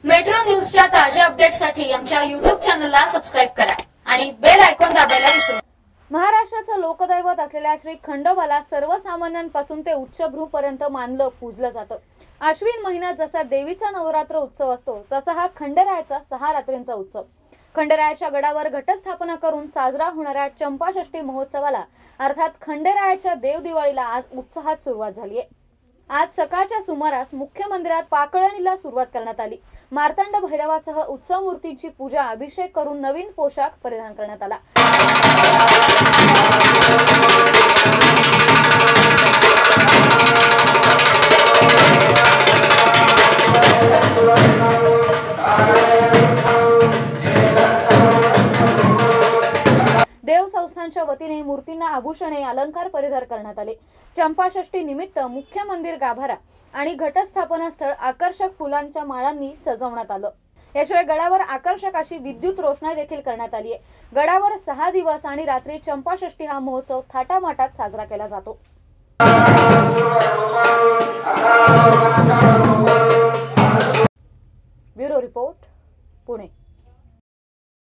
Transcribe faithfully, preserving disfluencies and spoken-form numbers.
Metro न्यूजच्या ताज्या अपडेटसाठी आमच्या युट्यूब चॅनलला सबस्क्राईब करा आणि बेल आयकॉन दाबायला विसरू नका। महाराष्ट्राचं लोकदैवत असलेल्या श्री खंडोबाला सर्वसामान्यांपासून ते उच्चभ्रूपर्यंत मानलं पूजलं जातं। आश्विन महिन्यात जसा देवीचा नवरात्र उत्सव असतो तसा हा खंडेरायाचा सहा रात्रींचा उत्सव। खंडेरायाच्या गडावर घटस्थापना करून साजरा होणाऱ्या चंपाषष्ठी महोत्सवाला अर्थात खंडेरायाच्या देव दिवाळीला आज उत्साहात सुरुवात झाली आहे। आज सकाळच्या सुमारास मुख्य मंदिरात पाकळणीला सुरुवात करण्यात आली। मार्तंड भैरवासह उत्सव मूर्तींची पूजा अभिषेक करून नवीन पोशाख परिधान करण्यात आला। देव संस्थांच्या वतीने मूर्तींना आभूषणे अलंकार परिधान करण्यात आले। चंपाषष्ठी निमित्त मुख्य मंदिर गाभारा आणि घटस्थापना स्थळ आकर्षक फुलांच्या माळांनी सजवण्यात आलं। याशिवाय गडावर आकर्षक अशी विद्युत रोषणाई देखील करण्यात आली आहे। गडावर सहा दिवस आणि रात्री चंपाषष्ठी हा महोत्सव थाटामाटात साजरा केला जातो। Bureau report, Pune.